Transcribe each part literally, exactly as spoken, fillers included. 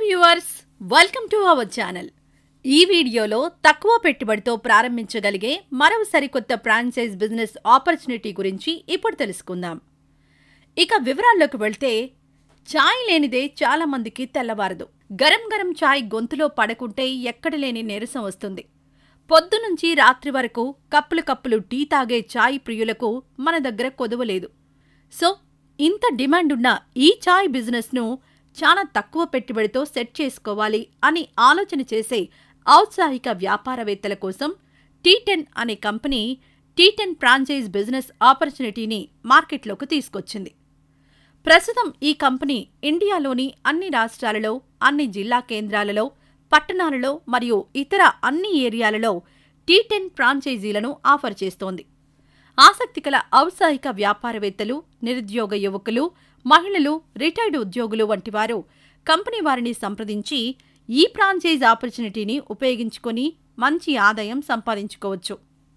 Viewers, welcome to our channel. ఈ వీడియోలో తక్కువ పెట్టుబడితో ప్రారంభించగలిగే మరో సరికొత్త ఫ్రాంచైజ్ బిజినెస్ ఆపర్చునిటీ గురించి ఇప్పుడు తెలుసుకుందాం. ఇక వివరాల్లోకి వెళ్తే, చాయ్ లేనిదే చాలా మందికి తెల్లవారదు. గరం గరం చాయ్ గొంతులో పడకుంటే ఎక్కడలేని నీరసం వస్తుంది. పొద్దునుంచి రాత్రి వరకు కప్పులు కప్పులు టీ తాగే చాయ్ ప్రియులకు మన దగ్గర కొదవలేదు. సో ఇంత డిమాండ్ ఉన్న ఈ చాయ్ బిజినెస్ను చాలా తక్కువ పెట్టుబడితో సెట్ చేసుకోవాలి అని ఆలోచన చేసే ఔత్సాహిక వ్యాపారవేత్తల కోసం టీ టెన్ అనే company Tea Ten franchise business ఆపర్చునిటీని మార్కెట్లోకి తీసుకొచ్చింది. ప్రస్తుతం ఈ కంపెనీ ఇండియాలోని అన్ని రాష్ట్రాలలో, అన్ని జిల్లా కేంద్రాలలో, పట్టణాలలో మరియు ఇతర అన్ని ఏరియాలలో టీ టెన్ ఫ్రాంచైజీలను ఆఫర్ చేస్తోంది. ఆసక్తిగల ఔత్సాహిక వ్యాపారవేత్తలు, నిరుద్యోగ యువకులు, మహిళలు, రిటైర్డ్ ఉద్యోగులు వంటి వారు కంపెనీ వారిని సంప్రదించి ఈ ఫ్రాంచైజ్ ఆపర్చునిటీని ఉపయోగించుకొని మంచి ఆదాయం సంపాదించుకోవచ్చు.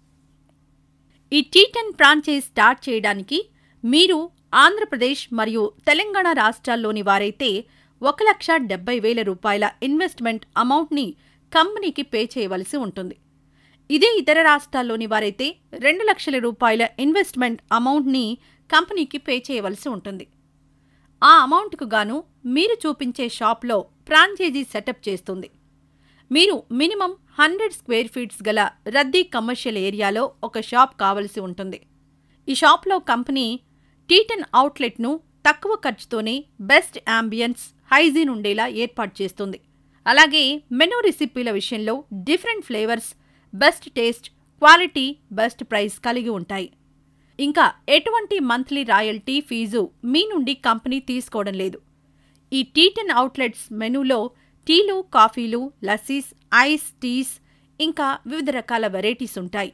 ఈ టీ టెన్ ఫ్రాంచైజ్ స్టార్ట్ చేయడానికి మీరు ఆంధ్రప్రదేశ్ మరియు తెలంగాణ రాష్ట్రాల్లోని వారైతే ఒక లక్ష డెబ్బై వేల రూపాయల ఇన్వెస్ట్మెంట్ అమౌంట్ని కంపెనీకి పే చేయవలసి ఉంటుంది. ఇదే ఇతర రాష్ట్రాల్లోని వారైతే రెండు లక్షల రూపాయల ఇన్వెస్ట్మెంట్ అమౌంట్ని కంపెనీకి పే చేయవలసి ఉంటుంది. ఆ అమౌంట్కు గాను మీరు చూపించే షాప్లో ఫ్రాంచైజీ సెటప్ చేస్తుంది. మీరు మినిమం హండ్రెడ్ స్క్వేర్ ఫీట్స్ గల రద్దీ కమర్షియల్ ఏరియాలో ఒక షాప్ కావలసి ఉంటుంది. ఈ షాప్లో కంపెనీ టీ టెన్ అవుట్లెట్ను తక్కువ ఖర్చుతోనే బెస్ట్ యాంబియన్స్, హైజీన్ ఉండేలా ఏర్పాటు చేస్తుంది. అలాగే మెనూ రెసిపీల విషయంలో different flavours, best taste, quality, best price కలిగి ఉంటాయి. ఇంకా ఎటువంటి మంత్లీ రాయల్టీ ఫీజు మీ నుండి కంపెనీ తీసుకోవడం లేదు. ఈ టీ టెన్ అవుట్లెట్స్ మెనూలో టీలు, కాఫీలు, లస్సీస్, ఐస్ టీస్, ఇంకా వివిధ రకాల వెరైటీస్ ఉంటాయి.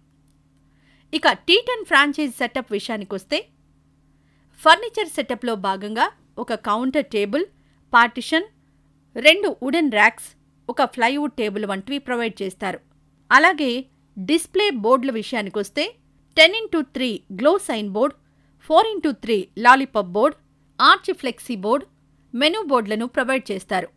ఇక టీ టెన్ ఫ్రాంచైజ్ సెటప్ విషయానికొస్తే, ఫర్నిచర్ సెటప్లో భాగంగా ఒక కౌంటర్ టేబుల్, పార్టిషన్, రెండు వుడెన్ ర్యాక్స్, ఒక ఫ్లైవుడ్ టేబుల్ వంటివి ప్రొవైడ్ చేస్తారు. అలాగే డిస్ప్లే బోర్డుల విషయానికొస్తే ten into three glow sign board, four into three lollipop board, arch flexi board, menu బోర్డులను ప్రొవైడ్ చేస్తారు.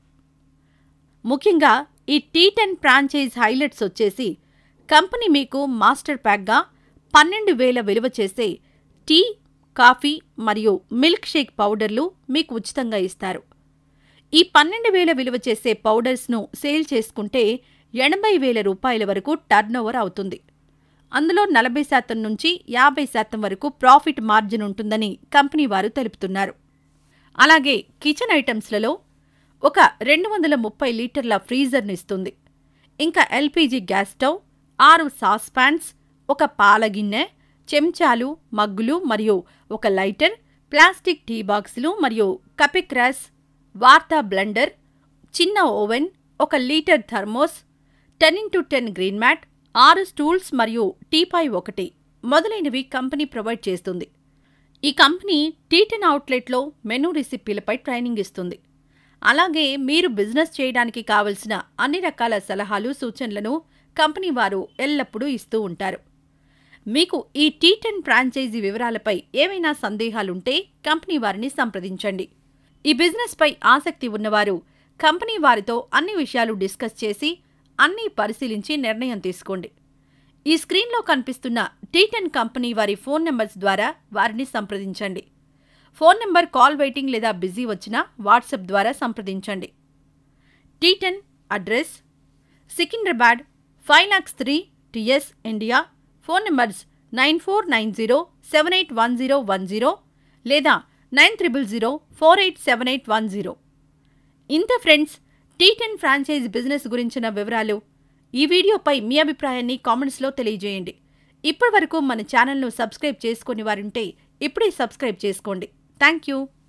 ముఖ్యంగా ఈ టీ టెన్ ఫ్రాంచైజ్ హైలైట్స్ వచ్చేసి, కంపెనీ మీకు మాస్టర్ ప్యాక్గా పన్నెండు వేల విలువ చేసే టీ, కాఫీ మరియు మిల్క్ షేక్ పౌడర్లు మీకు ఉచితంగా ఇస్తారు. ఈ పన్నెండు వేల విలువ చేసే పౌడర్స్ను సేల్ చేసుకుంటే ఎనభై వేల రూపాయల వరకు టర్నోవర్ అవుతుంది. అందులో నలభై శాతం నుంచి యాభై శాతం వరకు ప్రాఫిట్ మార్జిన్ ఉంటుందని కంపెనీ వారు తెలుపుతున్నారు. అలాగే కిచెన్ ఐటమ్స్లలో ఒక రెండు వందల ముప్పై లీటర్ల ఫ్రీజర్ను ఇస్తుంది. ఇంకా ఎల్పీజీ గ్యాస్ స్టవ్, ఆరు సాస్ పాన్స్, ఒక పాల గిన్నె, చెంచాలు, మగ్గులు మరియు ఒక లైటర్, ప్లాస్టిక్ టీ బాక్సులు మరియు కపిక్రాస్, వార్తా బ్లెండర్, చిన్న ఓవెన్, ఒక litre thermos, ten into ten green mat, ఆరు స్టూల్స్ మరియు టీపాయ్ ఒకటి మొదలైనవి కంపెనీ ప్రొవైడ్ చేస్తుంది. ఈ కంపెనీ టీ టెన్ అవుట్లెట్లో మెనూ రెసిపీలపై ట్రైనింగ్ ఇస్తుంది. అలాగే మీరు బిజినెస్ చేయడానికి కావలసిన అన్ని రకాల సలహాలు, సూచనలను కంపెనీ వారు ఎల్లప్పుడూ ఇస్తూ ఉంటారు. మీకు ఈ టీ టెన్ ఫ్రాంచైజీ వివరాలపై ఏవైనా సందేహాలుంటే కంపెనీ వారిని సంప్రదించండి. ఈ బిజినెస్పై ఆసక్తి ఉన్నవారు కంపెనీ వారితో అన్ని విషయాలు డిస్కస్ చేసి అన్నీ పరిశీలించి నిర్ణయం తీసుకోండి. ఈ స్క్రీన్లో కనిపిస్తున్న టీ టెన్ కంపెనీ వారి ఫోన్ నెంబర్స్ ద్వారా వారిని సంప్రదించండి. ఫోన్ నెంబర్ కాల్ వెయిటింగ్ లేదా బిజీ వచ్చినా వాట్సాప్ ద్వారా సంప్రదించండి. Tea Ten address Secunderabad five lakhs three TS India. Phone numbers nine four nine zero seven eight one zero one zero లేదా nine triple zero four eight seven eight one zero. ఇంత friends, Tea Ten franchise business గురించిన వివరాలు. ఈ వీడియోపై మీ అభిప్రాయాన్ని కామెంట్స్లో తెలియజేయండి. ఇప్పటి వరకు మన ఛానల్ను సబ్స్క్రైబ్ చేసుకుని వారుంటే ఇప్పుడే సబ్స్క్రైబ్ చేసుకోండి. Thank you.